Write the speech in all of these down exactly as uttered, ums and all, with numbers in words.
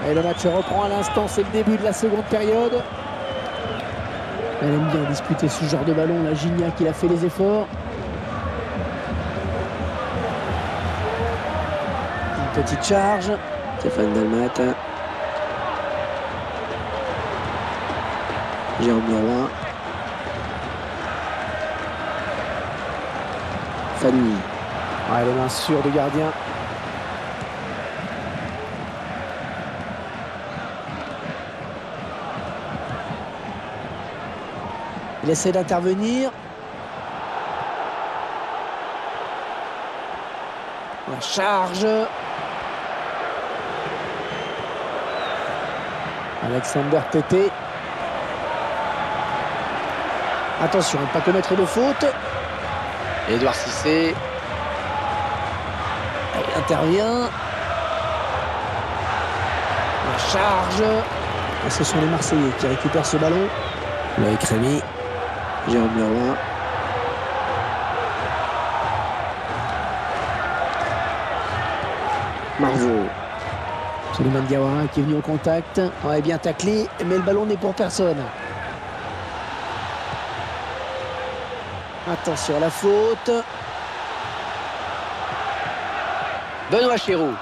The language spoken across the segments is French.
Et le match reprend à l'instant, c'est le début de la seconde période. Elle aime bien disputer ce genre de ballon, la Gignac, il a fait les efforts. Une petite charge. Stéphane Dalmat. Jérôme Leroy. Fanny. Ouais, les mains sûres du gardien. Il essaie d'intervenir. La charge. Alexander Tété. Attention, ne pas commettre de faute. Édouard Cissé. Il intervient. La charge. Et ce sont les Marseillais qui récupèrent ce ballon. Loïc Rémy. Jérôme Leroy. Marvaux. Souleymane Diawara qui est venu au contact. Ouais, bien taclé, mais le ballon n'est pour personne. Attention à la faute. Benoît Chéroux.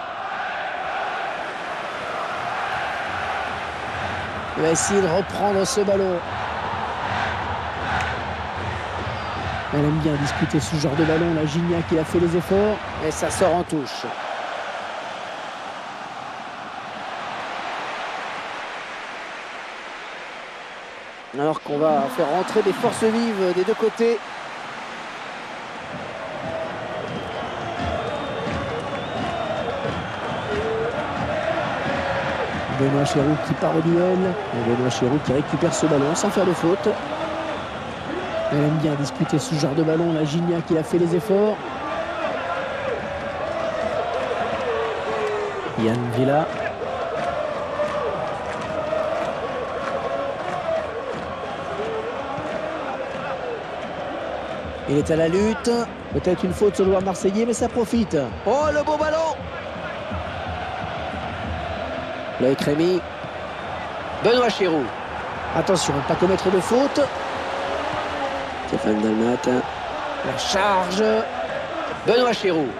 Il va essayer de reprendre ce ballon. Elle aime bien disputer ce genre de ballon. La Gignac, il a fait les efforts. Et ça sort en touche. Alors qu'on va faire rentrer des forces vives des deux côtés. Benoît Chéroux qui part au duel. Et Benoît Chéroux qui récupère ce ballon sans faire de faute. Elle aime bien disputer ce genre de ballon. La Gignac, il a fait les efforts. Yann Villa. Il est à la lutte. Peut-être une faute sur le joueur marseillais, mais ça profite. Oh, le beau ballon! Loïc Rémy. Benoît Chéroux. Attention, ne pas commettre de faute. Stéphane Dalmat. La charge. Benoît Chéroux.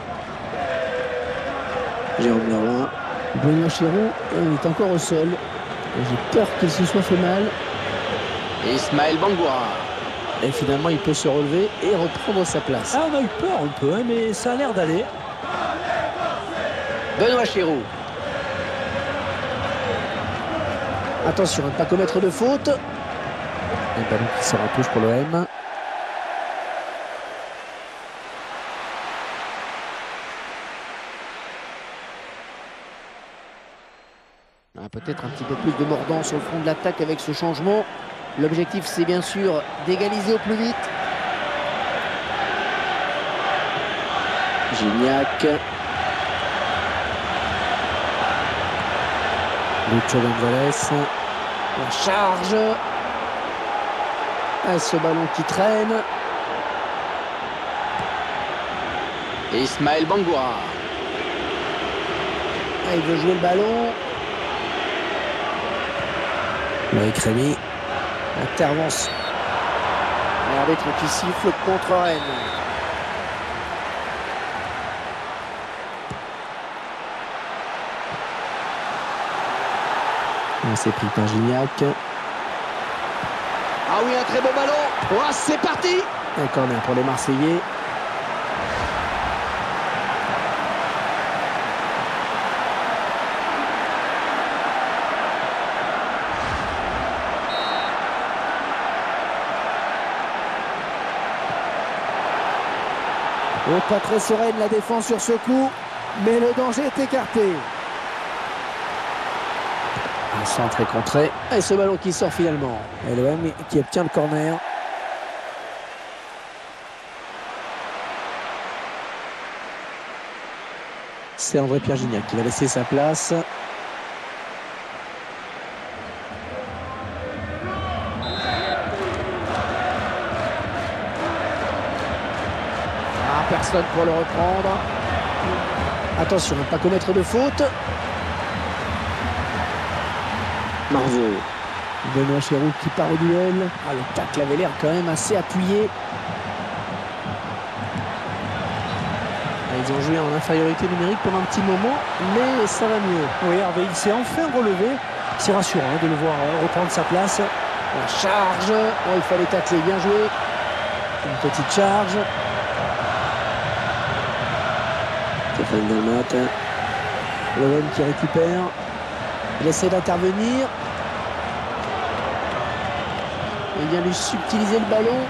Jérôme Leroy. Benoît Chéroux est encore au sol. J'ai peur qu'il se soit fait mal. Et Ismaël Bangoura. Et finalement, il peut se relever et reprendre sa place. Ah, on a eu peur un peu, hein, mais ça a l'air d'aller. Benoît Chéroux. Attention, ne pas commettre de faute. Un ballon qui sort en touche pour l'O M. Peut-être un petit peu plus de mordant sur le front de l'attaque avec ce changement. L'objectif, c'est bien sûr d'égaliser au plus vite. Gignac. Lucho Gonzalez. La charge. Et ce ballon qui traîne. Et Ismaël Bangoura. Et il veut jouer le ballon. Loïc Rémy. Intervention. L'arbitre qui siffle contre Rennes. C'est pris par Gignac. Ah oui, un très beau ballon. Oh, c'est parti. Un corner pour les Marseillais. Oh, pas très sereine la défense sur ce coup, mais le danger est écarté. Un centre est contré. Et ce ballon qui sort finalement. Et l'O M qui obtient le corner. C'est André-Pierre Gignac qui va laisser sa place. Ah, personne pour le reprendre. Attention, ne pas commettre de faute. Marveau. Benoît Chéroux qui part au duel. Ah, le tacle avait l'air quand même assez appuyé. Ils ont joué en infériorité numérique pendant un petit moment, mais ça va mieux. Oui, Hervé, il s'est enfin relevé. C'est rassurant hein, de le voir euh, reprendre sa place. La charge. Oh, il fallait tacler, bien joué. Une petite charge. Stéphane Delmotte. L'O M qui récupère. Il essaie d'intervenir. Il vient lui subtiliser le ballon.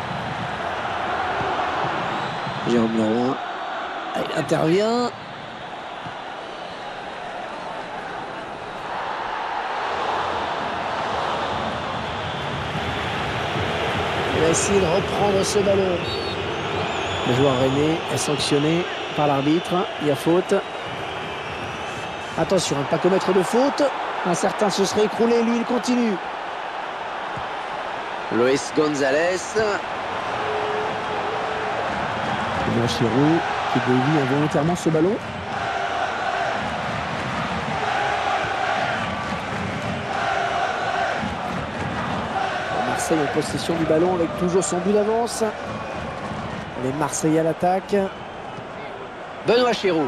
Jérôme Leroy. Ah, il intervient. Il va essayer de reprendre ce ballon. Le joueur René est sanctionné par l'arbitre. Il y a faute. Attention à ne pas commettre de faute. Un certain se serait écroulé. Lui, il continue. Luis González. Benoît Chéroux qui dévie involontairement ce ballon. Marseille en possession du ballon avec toujours son but d'avance. Les Marseillais à l'attaque. Benoît Chéroux.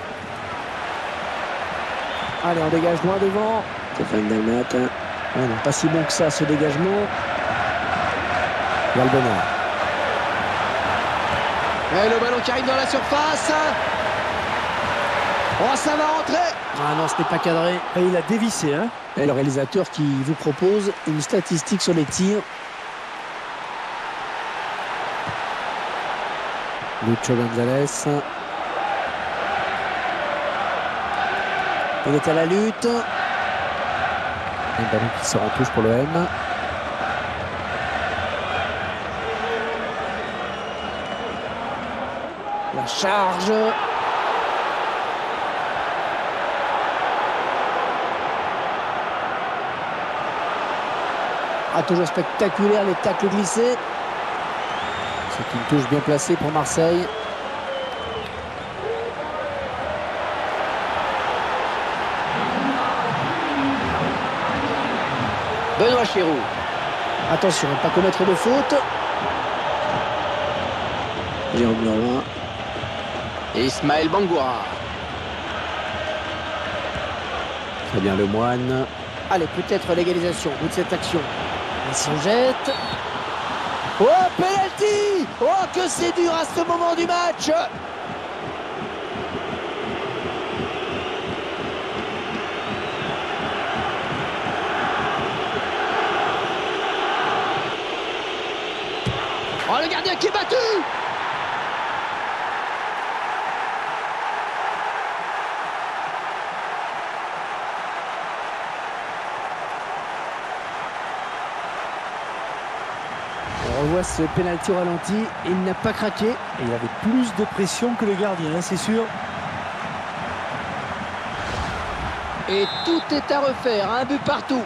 Allez, on dégage loin devant. Stéphane Delmotte. Ouais, non, pas si bon que ça ce dégagement. Valbona. Et le ballon qui arrive dans la surface. Oh, ça va rentrer. Ah non, ce n'est pas cadré. Et il a dévissé. Hein. Et le réalisateur qui vous propose une statistique sur les tirs. Lucho González. Il est à la lutte. Un ballon qui sort en touche pour l'O M. La charge. Ah, toujours spectaculaire les tacles glissés. C'est une touche bien placée pour Marseille. Benoît Chéroux. Attention à ne pas commettre de faute. Jérôme Leroy. Ismaël Bangoura. Fabien Lemoine. Allez, peut-être l'égalisation au bout de cette action. Il s'en jette. Oh, penalty! Oh, que c'est dur à ce moment du match! Oh, le gardien qui est battu. On revoit ce pénalty au ralenti. Il n'a pas craqué. Et il avait plus de pression que le gardien, hein, c'est sûr. Et tout est à refaire. Un but partout.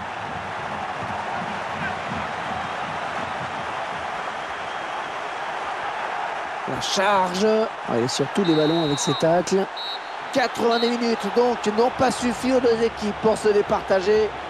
La charge. Ah, il est sur tous les ballons avec ses tacles. quatre-vingt-dix minutes donc n'ont pas suffi aux deux équipes pour se départager.